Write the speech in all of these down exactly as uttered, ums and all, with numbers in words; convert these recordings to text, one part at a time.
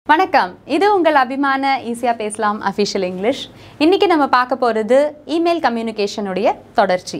வணக்கம், இது உங்கள் அபிமான ஈஸியா பேசலாம் அஃபிஷியல் இங்கிலீஷ். இன்னைக்கு நம்ம பார்க்க போகிறது இமெயில் கம்யூனிகேஷனுடைய தொடர்ச்சி.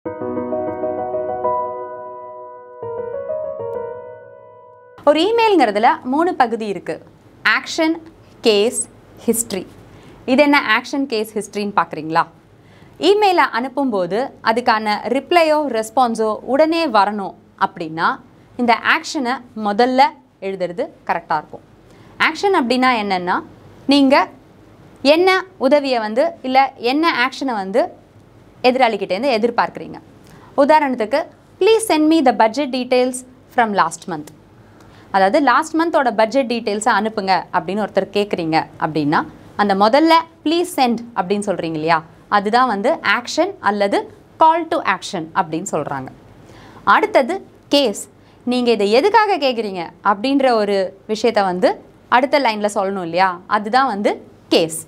ஒரு இமெயில்ங்கிறதுல மூணு பகுதி இருக்குது. Action, case, history. இது என்ன ஆக்ஷன், கேஸ், ஹிஸ்ட்ரின்னு பார்க்குறீங்களா? இமெயிலை அனுப்பும்போது அதுக்கான ரிப்ளையோ ரெஸ்பான்ஸோ உடனே வரணும் அப்படின்னா இந்த ஆக்ஷனை முதல்ல எழுதுறது கரெக்டாக இருக்கும். ஆக்ஷன் அப்படின்னா என்னென்னா, நீங்கள் என்ன உதவியை வந்து இல்லை என்ன ஆக்ஷனை வந்து எதிராளிக்கிட்டேருந்து எதிர்பார்க்குறீங்க. உதாரணத்துக்கு, please send me the budget details from last month. அதாவது லாஸ்ட் மந்தோட பட்ஜெட் டீட்டெயில்ஸை அனுப்புங்க அப்படின்னு ஒருத்தர் கேட்குறீங்க அப்படின்னா அந்த முதல்ல ப்ளீஸ் சென்ட் அப்படின்னு சொல்கிறீங்க இல்லையா, அதுதான் வந்து ஆக்ஷன் அல்லது கால் டு ஆக்ஷன் அப்படின்னு சொல்கிறாங்க. அடுத்தது கேஸ். நீங்கள் இதை எதுக்காக கேட்குறீங்க அப்படின்ற ஒரு விஷயத்தை வந்து அடுத்த லைனில் சொல்லணும் இல்லையா, அதுதான் வந்து case.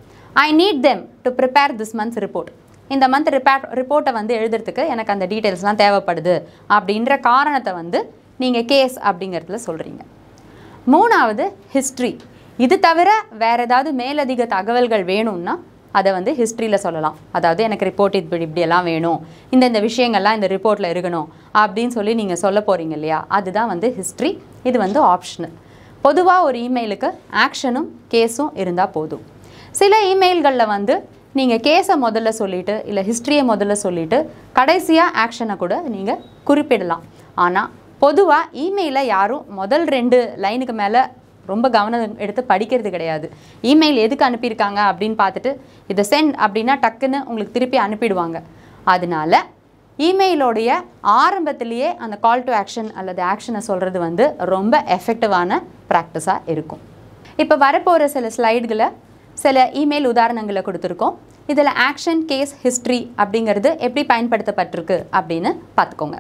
I need them to prepare this month's report. இந்த மந்த் ரிப்பேர் ரிப்போர்ட்டை வந்து எழுதுறதுக்கு எனக்கு அந்த டீட்டெயில்ஸ்லாம் தேவைப்படுது அப்படின்ற காரணத்தை வந்து நீங்கள் கேஸ் அப்படிங்கிறதுல சொல்கிறீங்க. மூணாவது ஹிஸ்ட்ரி. இது தவிர வேறு ஏதாவது மேலதிக தகவல்கள் வேணும்னா அதை வந்து ஹிஸ்ட்ரியில் சொல்லலாம். அதாவது எனக்கு ரிப்போர்ட் இப்படி இப்படியெல்லாம் வேணும், இந்த இந்த விஷயங்கள்லாம் இந்த ரிப்போர்ட்டில் இருக்கணும் அப்படின்னு சொல்லி நீங்கள் சொல்ல போகிறீங்க இல்லையா, அதுதான் வந்து ஹிஸ்ட்ரி. இது வந்து ஆப்ஷனல். பொதுவாக ஒரு இமெயிலுக்கு ஆக்ஷனும் கேஸும் இருந்தால் போதும். சில இமெயில்களில் வந்து நீங்கள் கேஸை முதல்ல சொல்லிவிட்டு இல்லை ஹிஸ்ட்ரியை முதல்ல சொல்லிவிட்டு கடைசியாக ஆக்ஷனை கூட நீங்கள் குறிப்பிடலாம். ஆனால் பொதுவாக இமெயிலை யாரும் முதல் ரெண்டு லைனுக்கு மேலே ரொம்ப கவனம் எடுத்து படிக்கிறது கிடையாது. இமெயில் எதுக்கு அனுப்பியிருக்காங்க அப்படின்னு பார்த்துட்டு இதை சென்ட் அப்படின்னா டக்குன்னு உங்களுக்கு திருப்பி அனுப்பிடுவாங்க. அதனால இமெயிலோடைய ஆரம்பத்திலேயே அந்த கால் டு ஆக்ஷன் அல்லது ஆக்ஷனை சொல்கிறது வந்து ரொம்ப எஃபெக்டிவான ப்ராக்டிஸாக இருக்கும். இப்போ வரப்போகிற சில ஸ்லைடுகளை சில இமெயில் உதாரணங்களை கொடுத்துருக்கோம். இதில் ஆக்ஷன், கேஸ், ஹிஸ்ட்ரி அப்படிங்கிறது எப்படி பயன்படுத்தப்பட்டிருக்கு அப்படின்னு பார்த்துக்கோங்க.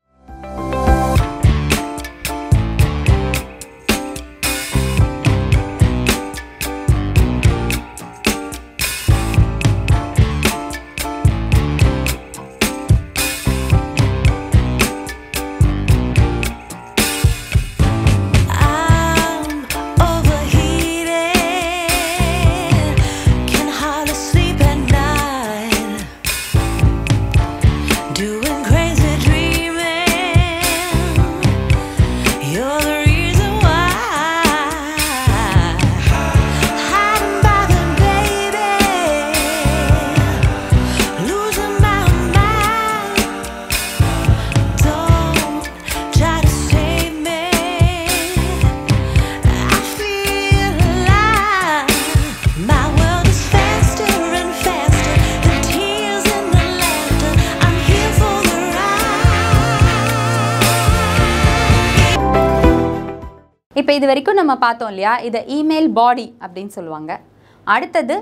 இப்போ இது வரைக்கும் நம்ம பார்த்தோம் இல்லையா, இதை இமெயில் பாடி அப்படின்னு சொல்லுவாங்க. அடுத்தது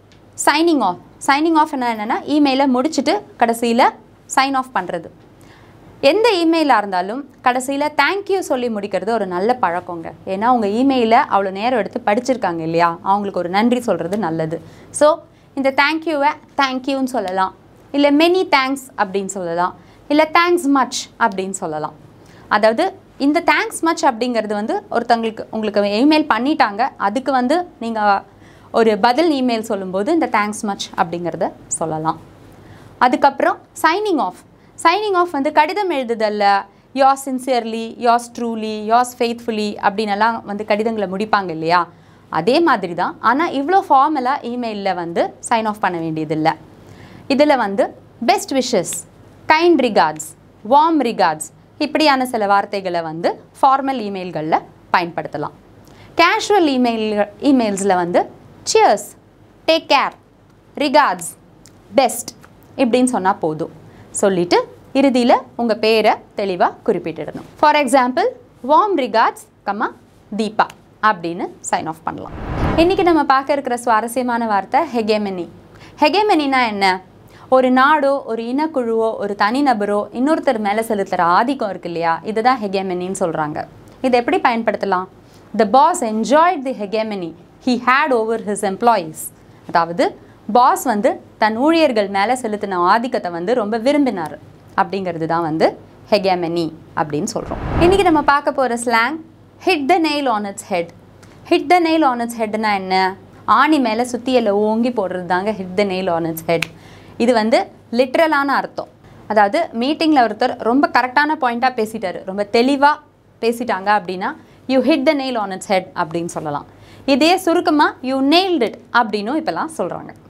சைனிங் ஆஃப். சைனிங் ஆஃப் என்ன என்னென்னா இமெயிலை முடிச்சுட்டு கடைசியில் சைன் ஆஃப் பண்ணுறது. எந்த இமெயிலாக இருந்தாலும் கடைசியில் தேங்க்யூ சொல்லி முடிக்கிறது ஒரு நல்ல பழக்கங்க. ஏன்னா உங்கள் இமெயிலை அவ்வளோ நேரம் எடுத்து படிச்சிருக்காங்க இல்லையா, அவங்களுக்கு ஒரு நன்றி சொல்கிறது நல்லது. ஸோ இந்த தேங்க்யூவை தேங்க்யூன்னு சொல்லலாம், இல்லை மெனி தேங்க்ஸ் அப்படின்னு சொல்லலாம், இல்லை தேங்க்ஸ் மச் அப்படின்னு சொல்லலாம். அதாவது இந்த தேங்க்ஸ் மச் அப்படிங்கிறது வந்து ஒருத்தங்களுக்கு உங்களுக்கு இமெயில் பண்ணிட்டாங்க, அதுக்கு வந்து நீங்கள் ஒரு பதில் இமெயில் சொல்லும்போது இந்த தேங்க்ஸ் மச் அப்படிங்கிறத சொல்லலாம். அதுக்கப்புறம் சைனிங் ஆஃப். சைனிங் ஆஃப் வந்து கடிதம் எழுதுதல்ல yours sincerely, yours truly, yours faithfully அப்படின்னெல்லாம் வந்து கடிதங்களை முடிப்பாங்க இல்லையா, அதே மாதிரி தான். ஆனால் இவ்வளோ ஃபார்மலாக இமெயிலில் வந்து சைன் ஆஃப் பண்ண வேண்டியதில்லை. இதில் வந்து best wishes, kind regards, warm regards இப்படியான சில வார்த்தைகளை வந்து ஃபார்மல் இமெயில்களில் பயன்படுத்தலாம். கேஷுவல் இமெயில் இமெயில்ஸில் வந்து cheers, take care, regards, best இப்படின்னு சொன்னால் போதும். சொல்லிவிட்டு இறுதியில் உங்கள் பேரை தெளிவாக குறிப்பிட்டிடணும். For example, warm regards comma Deepa அப்படின்னு சைன் ஆஃப் பண்ணலாம். இன்றைக்கி நம்ம பார்க்க இருக்கிற சுவாரஸ்யமான வார்த்தை ஹெகெமனி. ஹெகெமனினா என்ன? ஒரு நாடோ ஒரு இனக்குழுவோ ஒரு தனிநபரோ இன்னொருத்தர் மேலே செலுத்துகிற ஆதிக்கம் இருக்கு இல்லையா, இதுதான் ஹெகெமனின்னு சொல்கிறாங்க. இதை எப்படி பயன்படுத்தலாம்? The boss enjoyed the hegemony he had over his employees. அதாவது பாஸ் வந்து தன் ஊழியர்கள் மேலே செலுத்தின ஆதிக்கத்தை வந்து ரொம்ப விரும்பினார் அப்படிங்கிறது தான் வந்து ஹெகெமனி அப்படின்னு சொல்கிறோம். இன்றைக்கி நம்ம பார்க்க போகிற slang hit the nail on its head. Hit the nail on its ஹெட்னா என்ன? ஆணி மேலே சுத்தியலை ஓங்கி போடுறது தாங்க hit the nail on its head. இது வந்து லிட்ரலான அர்த்தம். அதாவது மீட்டிங்கில் ஒருத்தர் ரொம்ப கரெக்டான பாயிண்ட்டாக பேசிட்டாரு, ரொம்ப தெளிவாக பேசிட்டாங்க அப்படின்னா you hit the nail on its head அப்படின்னு சொல்லலாம். இதே சுருக்கமாக யூ நெயில்ட் இட் அப்படின்னும் இப்போலாம் சொல்கிறாங்க.